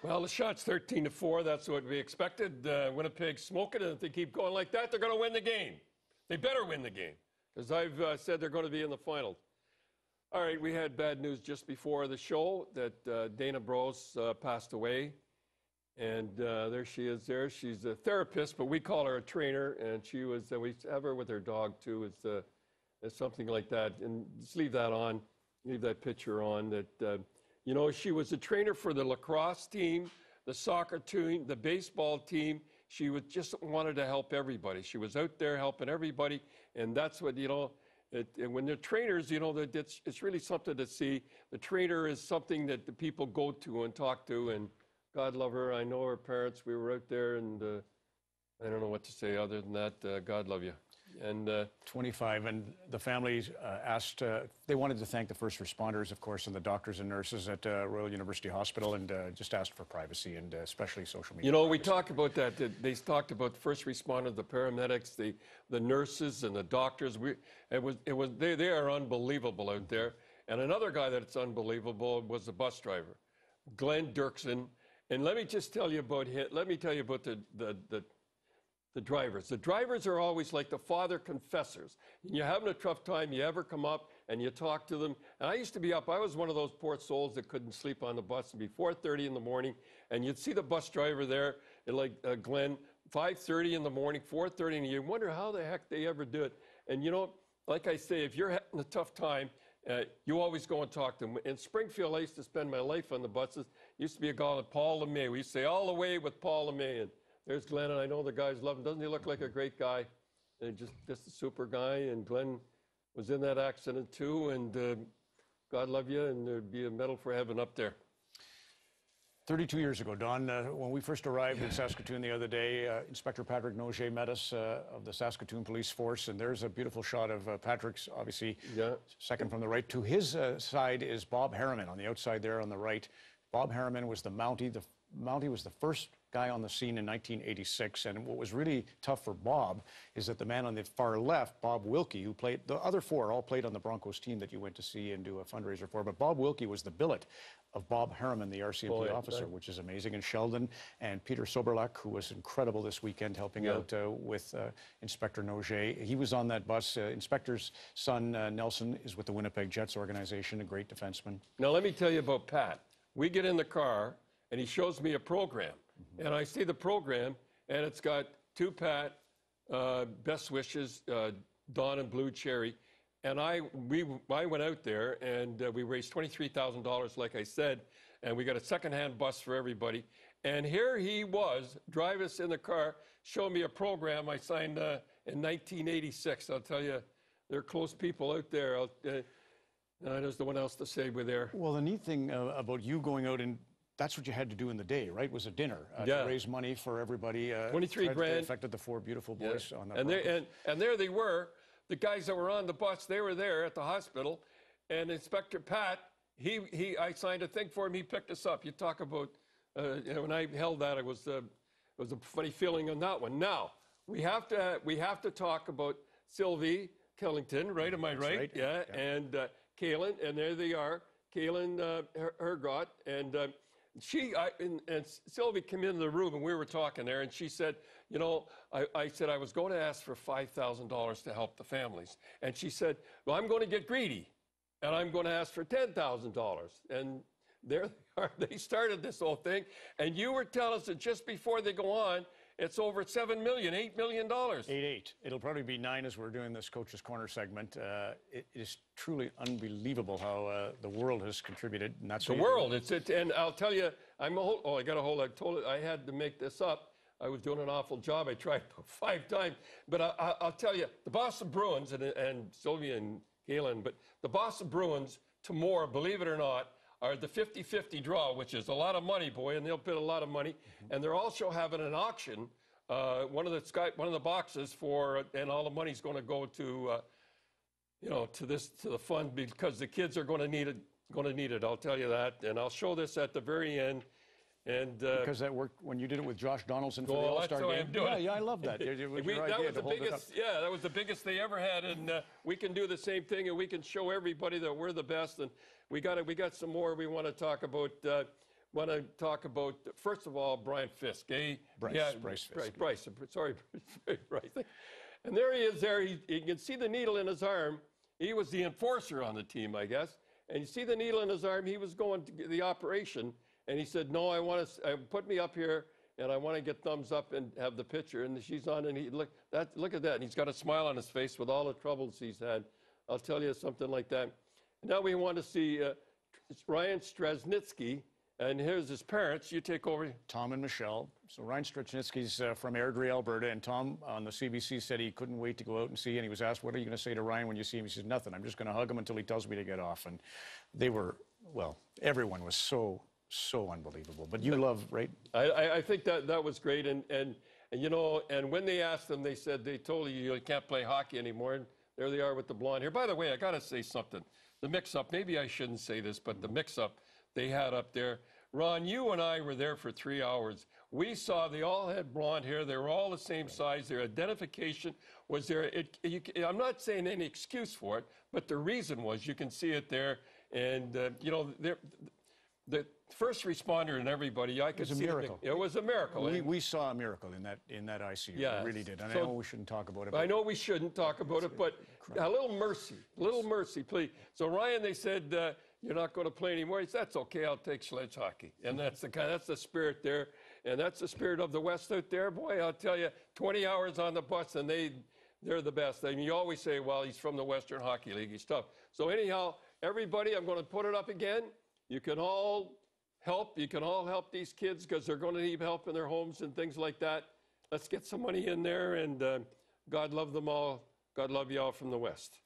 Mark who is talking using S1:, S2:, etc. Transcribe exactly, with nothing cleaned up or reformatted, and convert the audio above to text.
S1: Well, the shot's thirteen to four. That's what we expected. Uh, Winnipeg smoking it. And if they keep going like that, they're going to win the game. They better win the game, because I've uh, said they're going to be in the finals. All right, we had bad news just before the show that uh, Dana Bros uh, passed away. And uh, there she is there. She's a therapist, but we call her a trainer. And she was, uh, we have her with her dog, too. It's, uh, it's something like that. And just leave that on. Leave that picture on. That uh, you know, she was a trainer for the lacrosse team, the soccer team, the baseball team. She was just wanted to help everybody. She was out there helping everybody. And that's what, you know, it, and when they're trainers, you know, that it's, it's really something to see. The trainer is something that the people go to and talk to. And God love her. I know her parents. We were out there, and uh, I don't know what to say other than that. Uh, God love you. And uh,
S2: twenty-five, and the family uh, asked, uh, they wanted to thank the first responders, of course, and the doctors and nurses at uh, Royal University Hospital, and uh, just asked for privacy, and uh, especially social media.
S1: You know,
S2: privacy.
S1: we talk about that. They talked about the first responders, the paramedics, the the nurses, and the doctors. We it was it was they they are unbelievable out there. And another guy that's unbelievable was the bus driver, Glenn Dirksen. And let me just tell you about him. Let me tell you about the the the. The drivers. The drivers are always like the father confessors. And you're having a tough time, you ever come up and you talk to them. And I used to be up, I was one of those poor souls that couldn't sleep on the bus. It'd be four thirty in the morning, and you'd see the bus driver there, and like uh, Glenn, five thirty in the morning, four thirty, and you wonder how the heck they ever do it. And you know, like I say, if you're having a tough time, uh, you always go and talk to them. In Springfield, I used to spend my life on the buses. Used to be a guy called Paul LeMay. We used to say, all the way with Paul LeMay. And there's Glenn, and I know the guys love him. Doesn't he look like a great guy? And just, just a super guy. And Glenn was in that accident too. And uh, God love you, and there'd be a medal for heaven up there.
S2: thirty-two years ago, Don, uh, when we first arrived in Saskatoon the other day, uh, Inspector Patrick Noger met us uh, of the Saskatoon Police Force, and there's a beautiful shot of uh, Patrick's, obviously, yeah. Second from the right. To his uh, side is Bob Harriman on the outside there on the right. Bob Harriman was the Mountie. The Mountie was the first guy on the scene in nineteen eighty-six, and what was really tough for Bob is that the man on the far left, Bob Wilkie, who played, the other four all played on the Broncos team that you went to see and do a fundraiser for, but Bob Wilkie was the billet of Bob Harriman, the R C M P Boy, officer, right. Which is amazing. And Sheldon and Peter Soberlak, who was incredible this weekend helping yeah. out uh, with uh, Inspector Noger. He was on that bus. Uh, Inspector's son, uh, Nelson, is with the Winnipeg Jets organization, a great defenseman.
S1: Now, let me tell you about Pat. We get in the car, and he shows me a program. Mm-hmm. And I see the program, and it's got two Pat, uh, best wishes, uh, Don and Blue Cherry. And I, we, I went out there, and uh, we raised twenty-three thousand dollars, like I said, and we got a second-hand bus for everybody. And here he was, drive us in the car, show me a program I signed uh, in nineteen eighty-six. I'll tell you, they're close people out there. I'll, uh, uh, there's no one else to say we're there.
S2: Well, the neat thing uh, about you going out and that's what you had to do in the day, right? Was a dinner uh, yeah. to raise money for everybody. Uh,
S1: Twenty-three grand.
S2: Affected the four beautiful boys yeah. on that.
S1: And, and and there they were, the guys that were on the bus. They were there at the hospital, and Inspector Pat, he he, I signed a thing for him. He picked us up. You talk about, uh, you know, when I held that, it was uh, it was a funny feeling on that one. Now we have to we have to talk about Sylvie Killington, right? Am I right? right. Yeah. yeah. And uh, Kaylin, and there they are, Kaylin uh, Hergott, and. Uh, She I, and, and Sylvie came into the room, and we were talking there, and she said, you know, I, I said I was going to ask for five thousand dollars to help the families. And she said, well, I'm going to get greedy, and I'm going to ask for ten thousand dollars. And there they are. They started this whole thing. And you were telling us that just before they go on, it's over seven million dollars, eight million dollars.
S2: Eight, eight. It'll probably be nine as we're doing this Coach's Corner segment. Uh, it is truly unbelievable how uh, the world has contributed. And that's
S1: the world. It's it, and I'll tell you, I'm a whole, oh, I got a hold. I told it, I had to make this up. I was doing an awful job. I tried five times, but I, I, I'll tell you, the Boston Bruins and, and Sylvia and Galen, but the Boston Bruins tomorrow, believe it or not, are the fifty fifty draw, which is a lot of money, boy, and they'll bid a lot of money. Mm-hmm. And they're also having an auction, uh, one of the sky, one of the boxes for, and all the money's going to go to, uh, you know, to this to the fund because the kids are going to need it. Going to need it. I'll tell you that, and I'll show this at the very end. And uh,
S2: because that worked when you did it with Josh Donaldson for
S1: well,
S2: the All-Star game.
S1: I'm doing
S2: yeah,
S1: it.
S2: yeah, I love that. It was
S1: we,
S2: your
S1: that
S2: idea
S1: was the
S2: to hold
S1: biggest.
S2: it up.
S1: Yeah, that was the biggest they ever had, and uh, we can do the same thing, and we can show everybody that we're the best. And we got it. We got some more we want to talk about. Uh, want to talk about, first of all, Brian Fisk. Eh?
S2: Bryce,
S1: yeah,
S2: Bryce Fisk.
S1: Right, Bryce. Sorry, Bryce. And there he is there. He, you can see the needle in his arm. He was the enforcer on the team, I guess. And you see the needle in his arm. He was going to get the operation. And he said, no, I want to, uh, put me up here, and I want to get thumbs up and have the picture. And she's on, and he, look, that, look at that. And he's got a smile on his face with all the troubles he's had. I'll tell you something like that. Now we want to see uh, Ryan Strasnitsky. And here's his parents. You take over.
S2: Tom and Michelle. So Ryan Strachnitsky's uh, from Airdrie, Alberta, and Tom on the C B C said he couldn't wait to go out and see, and he was asked, what are you going to say to Ryan when you see him? He said, nothing. I'm just going to hug him until he tells me to get off. And they were, well, everyone was so, so unbelievable. But you love, right?
S1: I, I think that, that was great. And, and, and, you know, and when they asked them, they said, they told you you can't play hockey anymore. And there they are with the blonde hair. By the way, I got to say something. The mix-up, maybe I shouldn't say this, but the mix-up they had up there. Ron, you and I were there for three hours. We saw they all had blonde hair. They were all the same size. Their identification was there. It, you, I'm not saying any excuse for it, but the reason was you can see it there. And, uh, you know, the first responder and everybody, I could
S2: see it. It was a miracle.
S1: It was a miracle.
S2: We, we saw a miracle in that in that I C U.
S1: Yeah,
S2: we really did. And
S1: so,
S2: I know we shouldn't talk about it.
S1: I know we shouldn't talk about it, but a little mercy, a little mercy, please. So Ryan, they said, uh, you're not going to play anymore. He said, that's okay. I'll take sledge hockey. And that's the kind, that's the spirit there. And that's the spirit of the West out there. Boy, I'll tell you, twenty hours on the bus, and they, they're the best. I mean, you always say, well, he's from the Western Hockey League. He's tough. So anyhow, everybody, I'm going to put it up again. You can all help. You can all help these kids because they're going to need help in their homes and things like that. Let's get some money in there, and uh, God love them all. God love you all from the West.